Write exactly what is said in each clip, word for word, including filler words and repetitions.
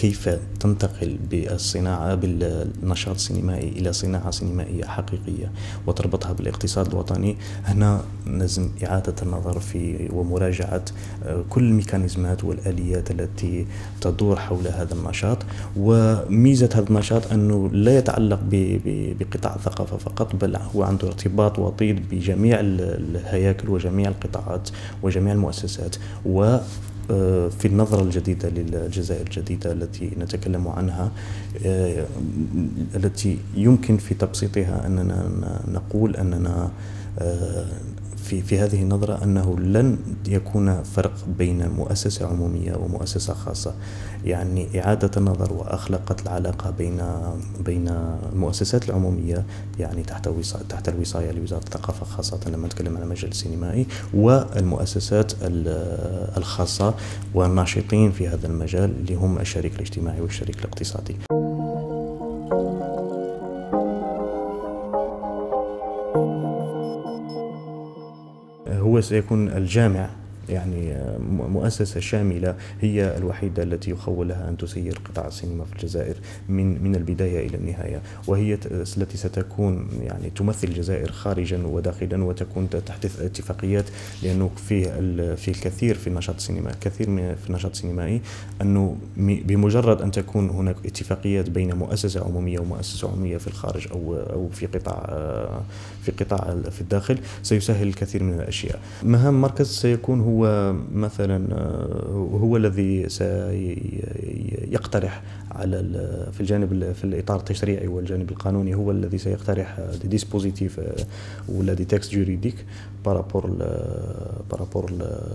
كيف تنتقل بالصناعة بالنشاط السينمائي إلى صناعة سينمائية حقيقية وتربطها بالاقتصاد الوطني. هنا لازم إعادة النظر في ومراجعة كل الميكانيزمات والآليات التي تدور حول هذا النشاط. وميزة هذا النشاط أنه لا يتعلق بقطاع الثقافة فقط، بل هو عنده ارتباط وطيد بجميع الهياكل وجميع القطاعات وجميع المؤسسات. و في النظرة الجديدة للجزائر الجديدة التي نتكلم عنها، التي يمكن في تبسيطها أننا نقول أننا في في هذه النظرة أنه لن يكون فرق بين مؤسسة عمومية ومؤسسة خاصة. يعني إعادة النظر وأخلاقة العلاقة بين بين المؤسسات العمومية، يعني تحت تحت الوصاية لوزارة الثقافة خاصة لما نتكلم عن المجال السينمائي، والمؤسسات الخاصة والناشطين في هذا المجال اللي هم الشريك الاجتماعي والشريك الاقتصادي. هو سيكون الجامع، يعني مؤسسة شاملة هي الوحيدة التي يخول لها أن تسير قطاع السينما في الجزائر من من البداية إلى النهاية، وهي التي ستكون يعني تمثل الجزائر خارجا وداخلا، وتكون تحت اتفاقيات. لأنه في في الكثير في النشاط السينمائي كثير من في النشاط السينمائي أنه بمجرد أن تكون هناك اتفاقيات بين مؤسسة عمومية ومؤسسة عمومية في الخارج أو أو في قطاع في قطاع في الداخل، سيسهل الكثير من الأشياء. مهام المركز سيكون هو هو مثلا هو الذي سيقترح على في الجانب في الإطار التشريعي والجانب القانوني، هو الذي سيقترح ديسبوزيتيف ولا دي تكست جوريديك بارابور بارابور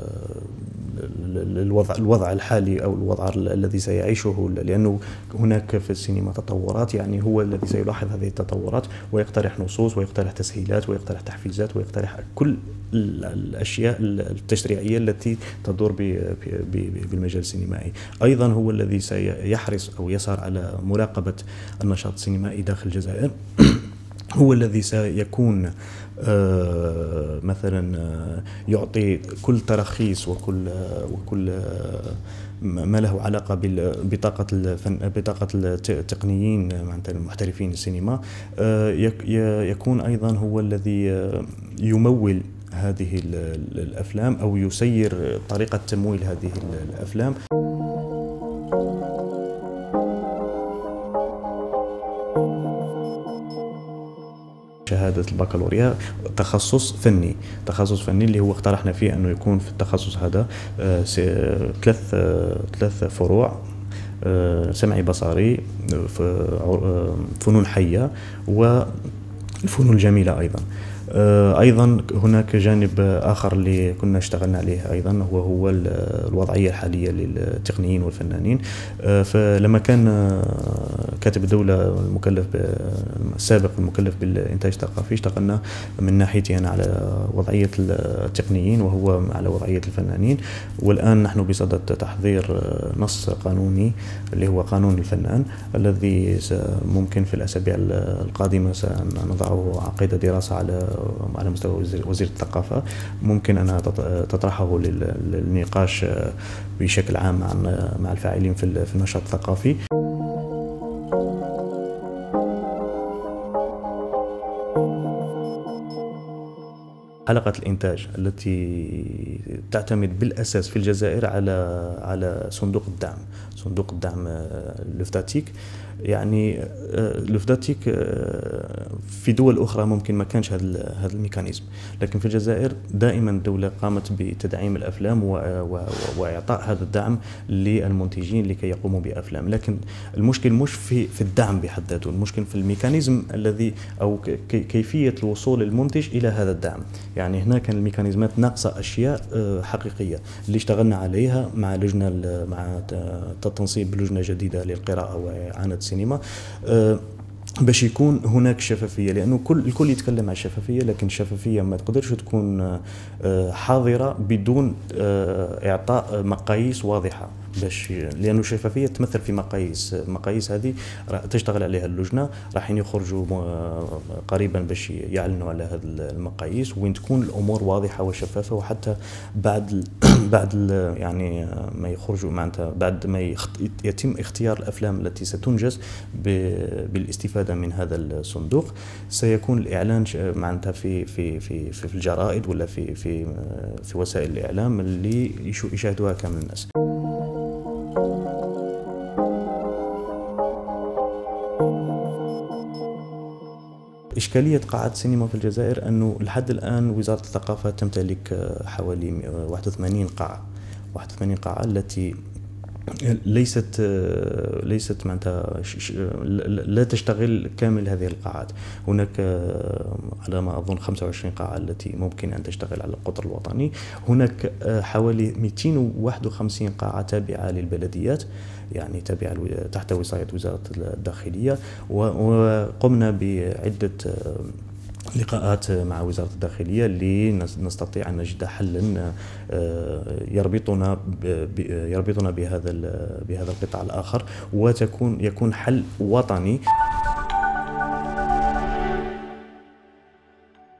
الوضع الوضع الحالي او الوضع الذي سيعيشه، لانه هناك في السينما تطورات. يعني هو الذي سيلاحظ هذه التطورات ويقترح نصوص ويقترح تسهيلات ويقترح تحفيزات ويقترح كل الاشياء التشريعيه التي تدور بالمجال السينمائي. ايضا هو الذي سيحرص او يسعى على مراقبه النشاط السينمائي داخل الجزائر. هو الذي سيكون آه مثلا آه يعطي كل تراخيص وكل آه وكل آه ما له علاقة ببطاقة الفن بطاقة التقنيين معناتها المحترفين السينما. آه يكون أيضا هو الذي يمول هذه الأفلام أو يسير طريقة تمويل هذه الأفلام. شهادة البكالوريا تخصص فني تخصص فني اللي هو اقترحنا فيه أنه يكون في التخصص هذا ثلاث ثلاث فروع: سمعي بصري، فنون حية، والفنون الجميلة. أيضا أيضا هناك جانب آخر اللي كنا اشتغلنا عليه أيضا هو هو الوضعية الحالية للتقنيين والفنانين. فلما كان كاتب الدولة المكلف السابق المكلف بالإنتاج الثقافي، اشتغلنا من ناحيتي أنا على وضعية التقنيين وهو على وضعية الفنانين. والآن نحن بصدد تحضير نص قانوني اللي هو قانون الفنان، الذي ممكن في الأسابيع القادمة سنضعه عقيدة دراسة على على مستوى وزير الثقافة. ممكن أنها تطرحه للنقاش بشكل عام مع مع الفاعلين في النشاط الثقافي. حلقة الإنتاج التي تعتمد بالأساس في الجزائر على على صندوق الدعم صندوق الدعم لوفتاتيك. يعني لوفتاتيك في دول أخرى ممكن ما كانش هذا هذا الميكانيزم، لكن في الجزائر دائما الدولة قامت بتدعيم الأفلام وإعطاء هذا الدعم للمنتجين لكي يقوموا بأفلام. لكن المشكل مش في في الدعم بحد ذاته، المشكل في الميكانيزم الذي أو كيفية الوصول المنتج إلى هذا الدعم. يعني هنا كان الميكانيزمات ناقصة أشياء حقيقية اللي اشتغلنا عليها مع لجنة مع التنصيب بلجنة جديدة للقراءة وإعانة السينما، باش يكون هناك شفافية. لأنه كل الكل يتكلم عن الشفافية، لكن الشفافية ما تقدرش تكون حاضرة بدون إعطاء مقاييس واضحة. باش لأنه الشفافية تمثل في مقاييس مقاييس هذه تشتغل عليها اللجنة، راح يخرجوا قريبا باش يعلنوا على هذه المقاييس وين تكون الأمور واضحة وشفافة. وحتى بعد بعد يعني ما يخرجوا معناتها بعد ما يتم اختيار الافلام التي ستنجز بالاستفاده من هذا الصندوق، سيكون الاعلان معناتها في في في في الجرائد ولا في في في وسائل الاعلام اللي يشاهدوها كامل الناس. إشكالية قاعات السينما في الجزائر أنه لحد الآن وزارة الثقافة تمتلك حوالي واحد وثمانين قاعة، واحد وثمانين قاعة التي ليست ليست معناتها لا تشتغل كامل هذه القاعات. هناك على ما أظن خمسة وعشرين قاعة التي ممكن أن تشتغل على القطر الوطني. هناك حوالي مئتين وواحد وخمسين قاعة تابعة للبلديات، يعني تابعة تحت وصاية وزارة الداخلية، وقمنا بعدة لقاءات مع وزارة الداخلية لنستطيع أن نجد حلا يربطنا يربطنا بهذا بهذا القطاع الآخر، وتكون يكون حل وطني.